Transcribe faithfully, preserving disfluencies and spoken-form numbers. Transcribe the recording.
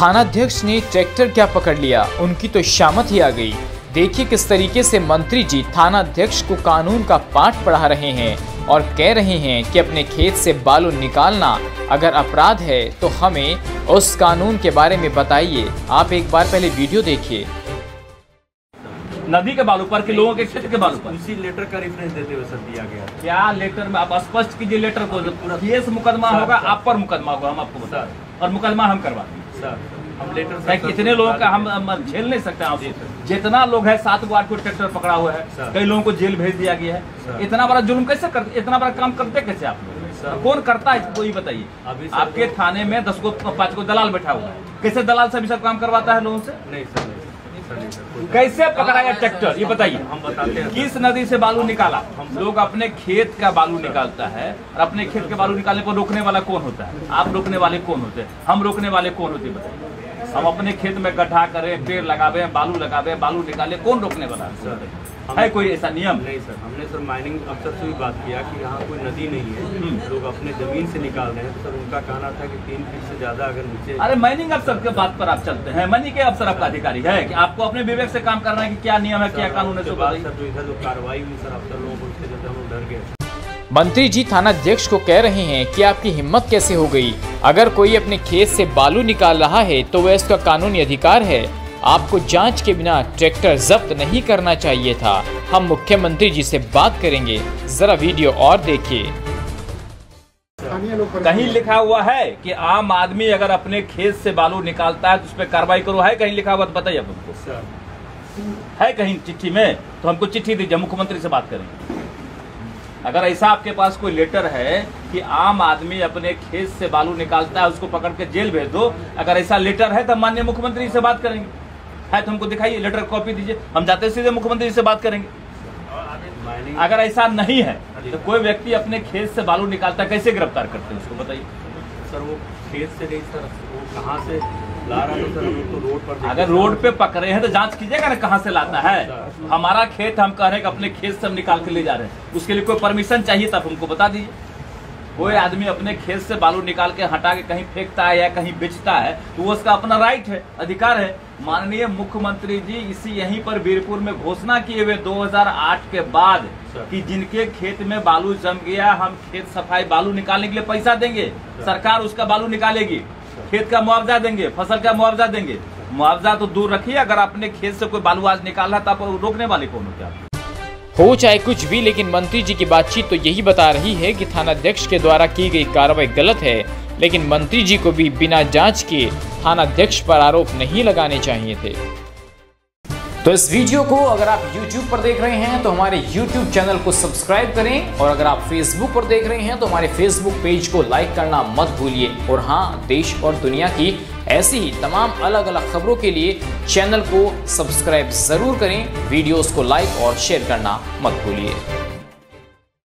थानाध्यक्ष ने ट्रैक्टर क्या पकड़ लिया, उनकी तो शामत ही आ गई। देखिए किस तरीके से मंत्री जी थानाध्यक्ष को कानून का पाठ पढ़ा रहे हैं और कह रहे हैं कि अपने खेत से बालू निकालना अगर अपराध है तो हमें उस कानून के बारे में बताइए। आप एक बार पहले वीडियो देखिए। नदी के बालू पर कि लोगों के क्षेत्र के बालू पर उसी लेटर का रेफरेंस देते हुए सर दिया गया। क्या लेटर में आप स्पष्ट कीजिए लेटर को। पूरा केस मुकदमा होगा, आप पर मुकदमा होगा, हम आपको बता और मुकदमा हम करवा देंगे सर। हम लेटर कितने लोगों का हम, हम झेल नहीं सकते आप। जितना लोग है सात गो आठ को ट्रैक्टर पकड़ा हुआ है, कई लोगों को जेल भेज दिया गया है। इतना बड़ा जुल्म कैसे करते, इतना बड़ा काम करते कैसे आप लोग? कौन करता है कोई बताइए। आपके थाने में दस को पांच को दलाल बैठा हुआ है, कैसे दलाल से भी सब काम करवाता है लोगों से? नहीं सर, कैसे पकड़ाया ट्रैक्टर ये बताइए। हम बताते हैं किस नदी से बालू निकाला। हम लोग अपने खेत का बालू निकालता है और अपने खेत के बालू निकालने को रोकने वाला कौन होता है? आप रोकने वाले कौन होते हैं? हम रोकने वाले कौन होते बताइए। हम अपने खेत में गड्ढा करें, पेड़ लगावे, बालू लगावे, बालू निकाले, कौन रोकने वाला है? है कोई ऐसा नियम? नहीं सर। हमने सर माइनिंग अफसर से भी बात किया कि यहाँ कोई नदी नहीं है, लोग अपने जमीन से निकाल रहे हैं। सर उनका कहना था कि तीन फीट से ज्यादा अगर नीचे। अरे माइनिंग अफसर के बात पर आप चलते हैं। माइनिंग के अफसर आपका अधिकारी है कि आपको अपने विवेक से काम करना है कि क्या नियम है, क्या कानून है। सर जो इधर जो कार्रवाई हुई सर अफसर लोगों को, उसके चलते हम लोग डर गए। मंत्री जी थानाध्यक्ष को कह रहे हैं कि आपकी हिम्मत कैसे हो गई। अगर कोई अपने खेत से बालू निकाल रहा है तो वह इसका कानूनी अधिकार है। आपको जांच के बिना ट्रैक्टर जब्त नहीं करना चाहिए था। हम मुख्यमंत्री जी से बात करेंगे, जरा वीडियो और देखिए। कहीं लिखा हुआ है कि आम आदमी अगर अपने खेत से बालू निकालता है तो उस पर कार्रवाई करो, है कहीं लिखा हुआ? तो बताइए अब हमको। है कहीं चिट्ठी में? तो हमको चिट्ठी दीजिए, मुख्यमंत्री से बात करेंगे। अगर ऐसा आपके पास कोई लेटर है कि आम आदमी अपने खेत से बालू निकालता है उसको पकड़ के जेल भेज दो, अगर ऐसा लेटर है तो माननीय मुख्यमंत्री से बात करेंगे। है तो हमको दिखाइए, लेटर कॉपी दीजिए, हम जाते सीधे मुख्यमंत्री से बात करेंगे। अगर ऐसा नहीं है तो कोई व्यक्ति अपने खेत से बालू निकालता है, कैसे गिरफ्तार करते हैं उसको बताइए। सर वो खेत से नहीं सर, वो कहाँ से ला रहा है? सर हम तो रोड पर, अगर रोड पे पकड़े हैं तो जांच कीजिएगा ना कहाँ से लाता है। हमारा खेत, हम कह रहे हैं कि अपने खेत से हम निकाल के ले जा रहे हैं, उसके लिए कोई परमिशन चाहिए तब हमको बता दीजिए। कोई आदमी अपने खेत से बालू निकाल के हटा के कहीं फेंकता है या कहीं बेचता है तो वो उसका अपना राइट है, अधिकार है। माननीय मुख्यमंत्री जी इसी यहीं पर वीरपुर में घोषणा किए हुए दो हज़ार आठ के बाद कि जिनके खेत में बालू जम गया, हम खेत सफाई बालू निकालने के लिए पैसा देंगे, सरकार उसका बालू निकालेगी, खेत का मुआवजा देंगे, फसल का मुआवजा देंगे। मुआवजा तो दूर रखिए, अगर अपने खेत से कोई बालू आज निकाल रहा है तो आप रोकने वाले कौन होते हैं? हो चाहे कुछ भी, लेकिन मंत्री जी की बातचीत तो यही बता रही है कि थानाध्यक्ष के द्वारा की गई कार्रवाई गलत है, लेकिन मंत्री जी को भी बिना जांच के थानाध्यक्ष पर आरोप नहीं लगाने चाहिए थे। तो इस वीडियो को अगर आप यूट्यूब पर देख रहे हैं तो हमारे यूट्यूब चैनल को सब्सक्राइब करें, और अगर आप फेसबुक पर देख रहे हैं तो हमारे फेसबुक पेज को लाइक करना मत भूलिए। और हाँ, देश और दुनिया की ऐसी ही तमाम अलग अलग खबरों के लिए चैनल को सब्सक्राइब जरूर करें, वीडियोस को लाइक और शेयर करना मत भूलिए।